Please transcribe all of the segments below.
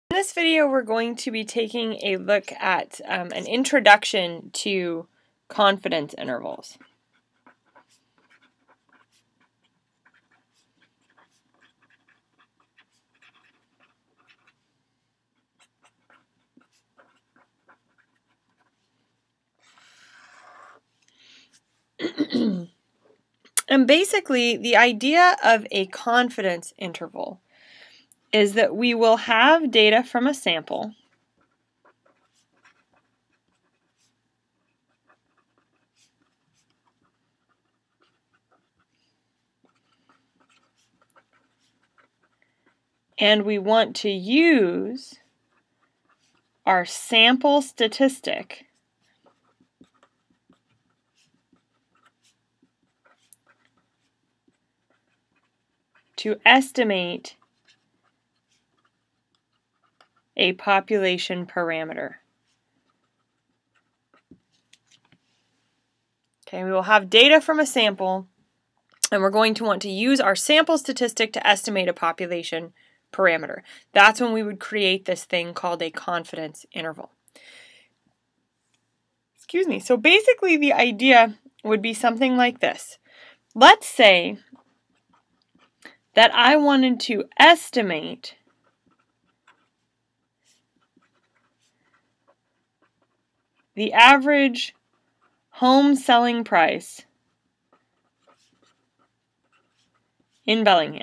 In this video, we're going to be taking a look at an introduction to confidence intervals. And basically, the idea of a confidence interval is that we will have data from a sample and we want to use our sample statistic to estimate a population parameter. Okay, we will have data from a sample, and we're going to want to use our sample statistic to estimate a population parameter. That's when we would create this thing called a confidence interval. Excuse me. So basically the idea would be something like this. Let's say that I wanted to estimate the average home selling price in Bellingham.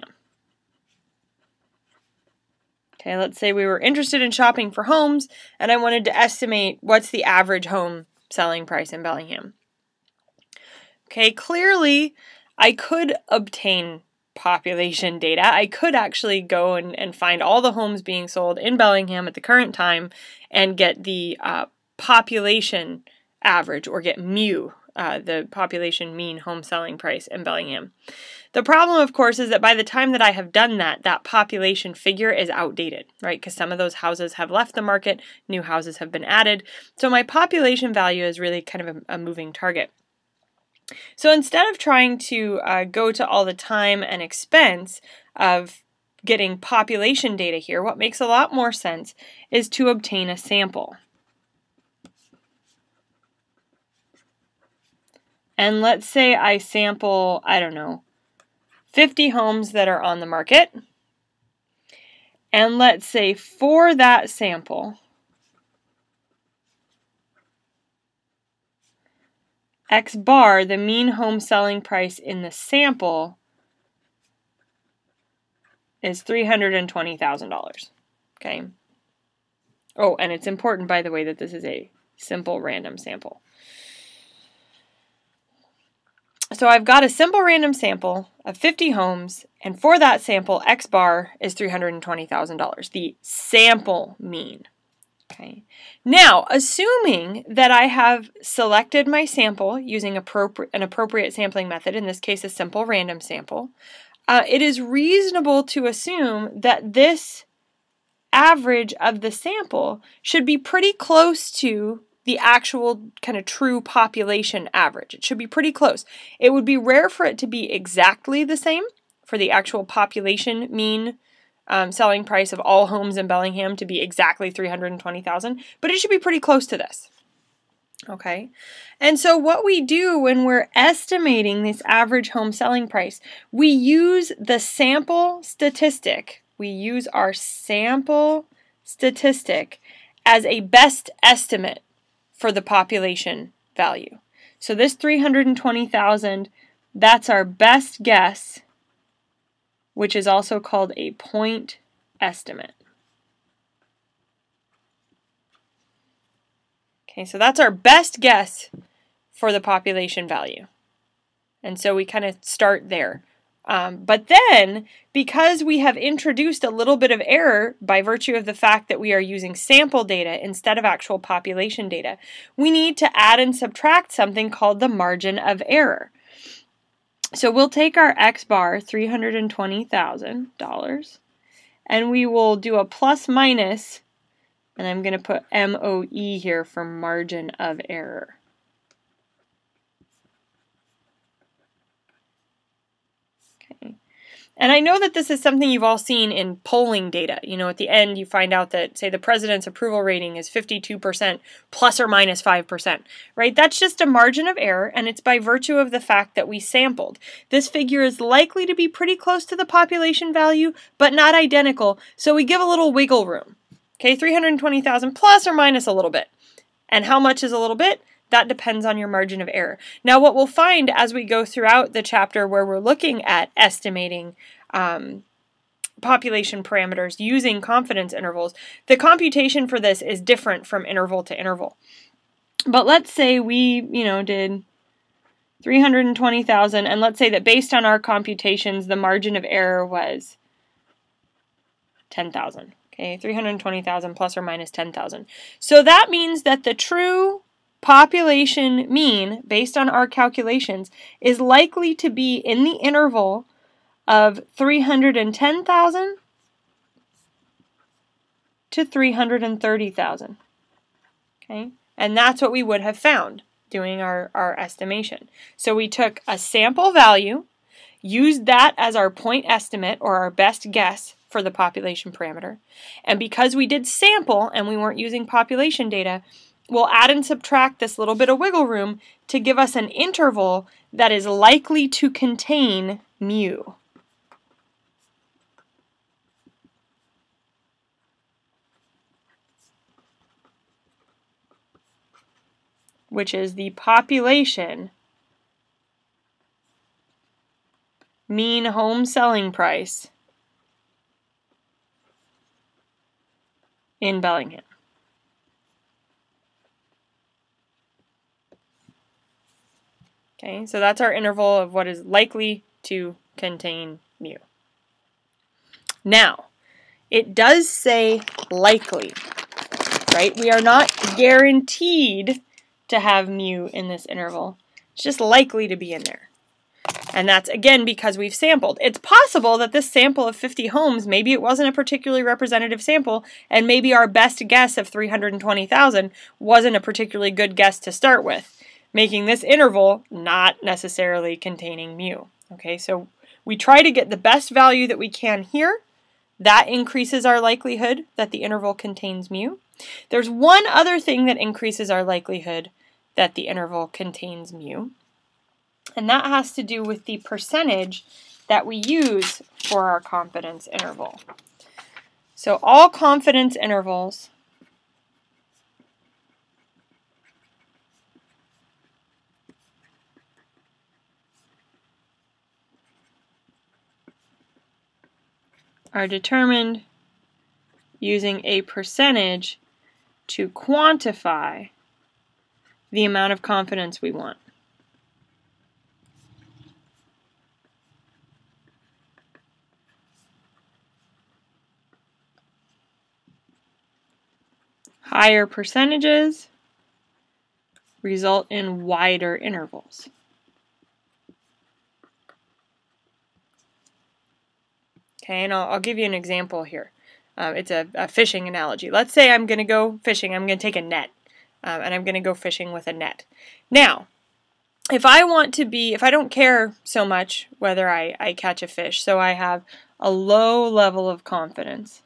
Okay, let's say we were interested in shopping for homes and I wanted to estimate what's the average home selling price in Bellingham. Okay, clearly I could obtain population data. I could actually go and find all the homes being sold in Bellingham at the current time and get the population average, or get MU, the population mean home selling price in Bellingham. The problem, of course, is that by the time that I have done that, that population figure is outdated, right? Because some of those houses have left the market, new houses have been added. So my population value is really kind of a moving target. So instead of trying to go to all the time and expense of getting population data here, what makes a lot more sense is to obtain a sample. And let's say I sample, I don't know, 50 homes that are on the market. And let's say for that sample, X bar, the mean home selling price in the sample, is $320,000. Okay. Oh, and it's important, by the way, that this is a simple random sample. So I've got a simple random sample of 50 homes, and for that sample, X bar is $320,000, the sample mean. Okay. Now, assuming that I have selected my sample using an appropriate sampling method, in this case a simple random sample, it is reasonable to assume that this average of the sample should be pretty close to the actual kind of true population average. It should be pretty close. It would be rare for it to be exactly the same, for the actual population mean selling price of all homes in Bellingham to be exactly $320,000, but it should be pretty close to this. Okay, and so what we do when we're estimating this average home selling price, we use the sample statistic. We use our sample statistic as a best estimate for the population value. So this 320,000, that's our best guess, which is also called a point estimate. Okay, so that's our best guess for the population value. And so we kind of start there. But then, because we have introduced a little bit of error by virtue of the fact that we are using sample data instead of actual population data, we need to add and subtract something called the margin of error. So we'll take our X bar, $320,000, and we will do a plus minus, and I'm going to put MOE here for margin of error. Okay. And I know that this is something you've all seen in polling data. You know, at the end you find out that, say, the president's approval rating is 52% plus or minus 5%, right? That's just a margin of error, and it's by virtue of the fact that we sampled. This figure is likely to be pretty close to the population value, but not identical, so we give a little wiggle room. Okay, 320,000 plus or minus a little bit. And how much is a little bit? That depends on your margin of error. Now, what we'll find as we go throughout the chapter where we're looking at estimating population parameters using confidence intervals, the computation for this is different from interval to interval. But let's say we, did 320,000, and let's say that based on our computations, the margin of error was 10,000. Okay, 320,000 plus or minus 10,000. So that means that the true population mean, based on our calculations, is likely to be in the interval of 310,000 to 330,000. Okay, and that's what we would have found doing our estimation. So we took a sample value, used that as our point estimate or our best guess for the population parameter, and because we did sample and we weren't using population data, we'll add and subtract this little bit of wiggle room to give us an interval that is likely to contain mu. Which is the population mean home selling price in Bellingham. Okay, so that's our interval of what is likely to contain mu. Now, it does say likely, right? We are not guaranteed to have mu in this interval. It's just likely to be in there. And that's, again, because we've sampled. It's possible that this sample of 50 homes, maybe it wasn't a particularly representative sample, and maybe our best guess of 320,000 wasn't a particularly good guess to start with, making this interval not necessarily containing mu. Okay, so we try to get the best value that we can here. That increases our likelihood that the interval contains mu. There's one other thing that increases our likelihood that the interval contains mu, and that has to do with the percentage that we use for our confidence interval. So all confidence intervals are determined using a percentage to quantify the amount of confidence we want. Higher percentages result in wider intervals. Okay, and I'll give you an example here. It's a fishing analogy. Let's say I'm going to go fishing. I'm going to take a net, and I'm going to go fishing with a net. Now, if I don't care so much whether I catch a fish, so I have a low level of confidence,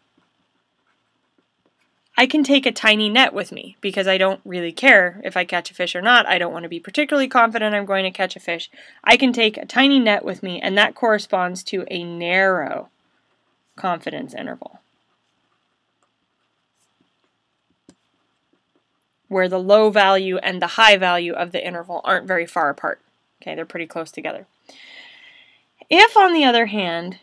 I can take a tiny net with me because I don't really care if I catch a fish or not. I don't want to be particularly confident I'm going to catch a fish. I can take a tiny net with me, and that corresponds to a narrow confidence interval, where the low value and the high value of the interval aren't very far apart. Okay, they're pretty close together. If, on the other hand,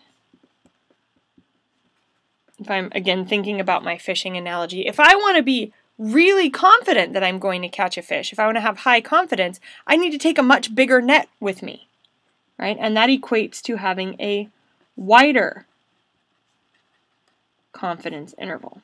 if I'm, again, thinking about my fishing analogy, if I want to be really confident that I'm going to catch a fish, if I want to have high confidence, I need to take a much bigger net with me, right? And that equates to having a wider confidence interval.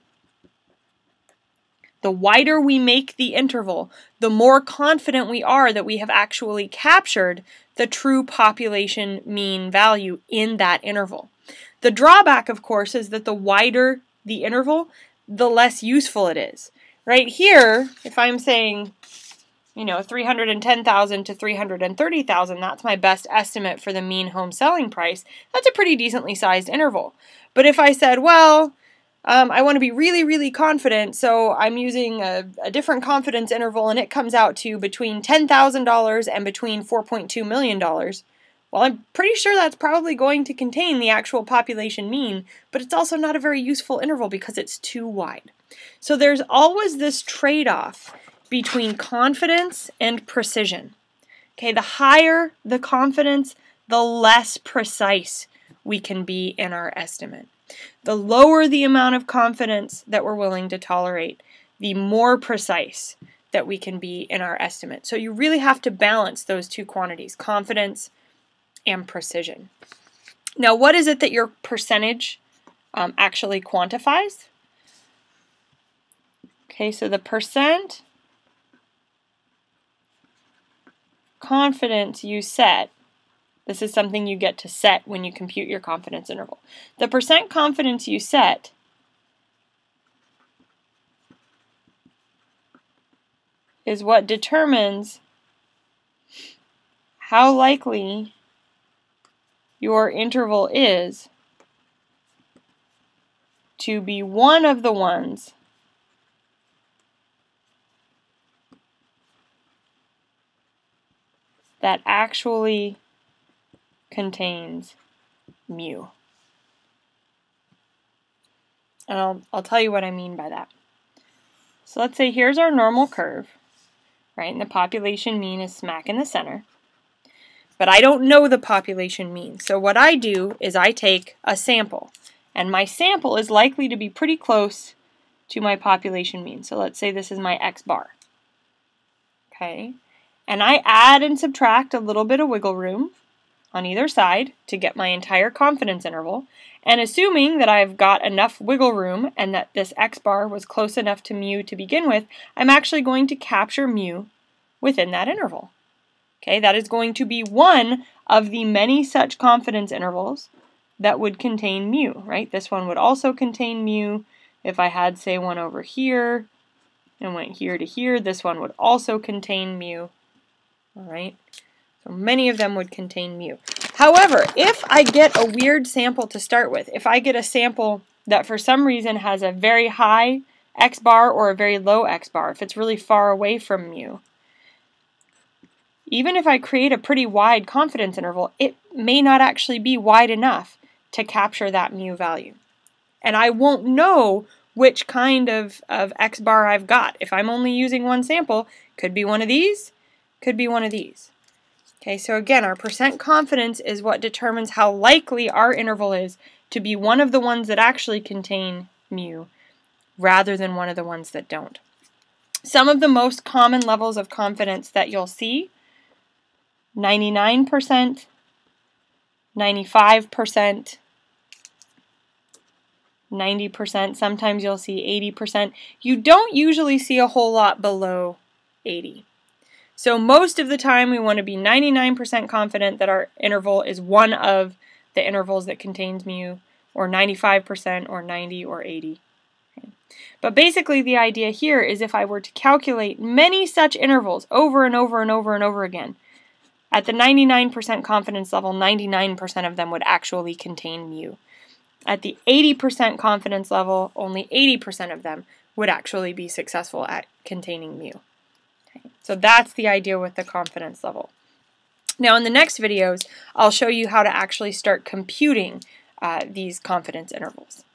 The wider we make the interval, the more confident we are that we have actually captured the true population mean value in that interval. The drawback, of course, is that the wider the interval, the less useful it is. Right here, if I'm saying you know, 310,000 to 330,000, that's my best estimate for the mean home selling price. That's a pretty decently sized interval. But if I said, well, I want to be really, really confident, so I'm using a different confidence interval, and it comes out to between $10,000 and between $4.2 million. Well, I'm pretty sure that's probably going to contain the actual population mean, but it's also not a very useful interval because it's too wide. So there's always this trade-off between confidence and precision. Okay, the higher the confidence, the less precise we can be in our estimate. The lower the amount of confidence that we're willing to tolerate, the more precise that we can be in our estimate. So you really have to balance those two quantities, confidence and precision. Now, what is it that your percentage actually quantifies? Okay, so the percent confidence you set, this is something you get to set when you compute your confidence interval. The percent confidence you set is what determines how likely your interval is to be one of the ones that actually contains mu. And I'll tell you what I mean by that. So let's say here's our normal curve, right? And the population mean is smack in the center. But I don't know the population mean. So what I do is I take a sample. And my sample is likely to be pretty close to my population mean. So let's say this is my x bar. Okay? And I add and subtract a little bit of wiggle room on either side to get my entire confidence interval. And assuming that I've got enough wiggle room and that this x bar was close enough to mu to begin with, I'm actually going to capture mu within that interval. Okay, that is going to be one of the many such confidence intervals that would contain mu, right? This one would also contain mu. If I had, say, one over here and went here to here, this one would also contain mu. All right, so many of them would contain mu. However, if I get a weird sample to start with, if I get a sample that for some reason has a very high x bar or a very low x bar, if it's really far away from mu, even if I create a pretty wide confidence interval, it may not actually be wide enough to capture that mu value. And I won't know which kind of x bar I've got. If I'm only using one sample, could be one of these, could be one of these. Okay, so again, our percent confidence is what determines how likely our interval is to be one of the ones that actually contain mu, rather than one of the ones that don't. Some of the most common levels of confidence that you'll see: 99%, 95%, 90%, sometimes you'll see 80%. You don't usually see a whole lot below 80. So most of the time we want to be 99% confident that our interval is one of the intervals that contains mu, or 95%, or 90, or 80. Okay. But basically the idea here is if I were to calculate many such intervals over and over and over and over again, at the 99% confidence level, 99% of them would actually contain mu. At the 80% confidence level, only 80% of them would actually be successful at containing mu. Okay. So that's the idea with the confidence level. Now in the next videos, I'll show you how to actually start computing these confidence intervals.